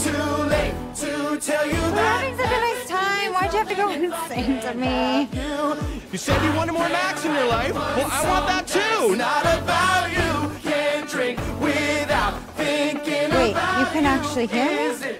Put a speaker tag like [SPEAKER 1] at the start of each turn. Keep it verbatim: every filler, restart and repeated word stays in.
[SPEAKER 1] too late to tell you
[SPEAKER 2] We're
[SPEAKER 1] that.
[SPEAKER 2] having such a nice time. Why'd you have to go and sing to me?
[SPEAKER 1] You said you wanted more Max in your life. Well, I want that too. Not about you. Can't drink without thinking
[SPEAKER 2] Wait,
[SPEAKER 1] about
[SPEAKER 2] you can actually hear me?
[SPEAKER 1] Is it